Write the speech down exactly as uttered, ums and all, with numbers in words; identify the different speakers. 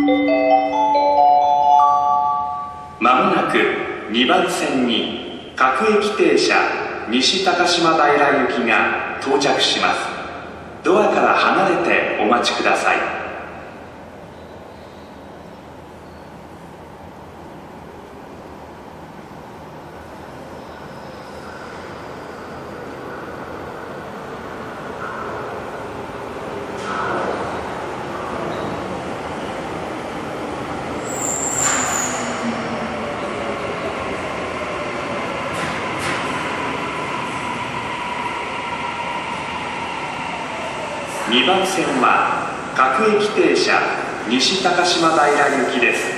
Speaker 1: まもなくにばん線に各駅停車西高島平行きが到着します。ドアから離れてお待ちください。にばん線は各駅停車西高島平行きです。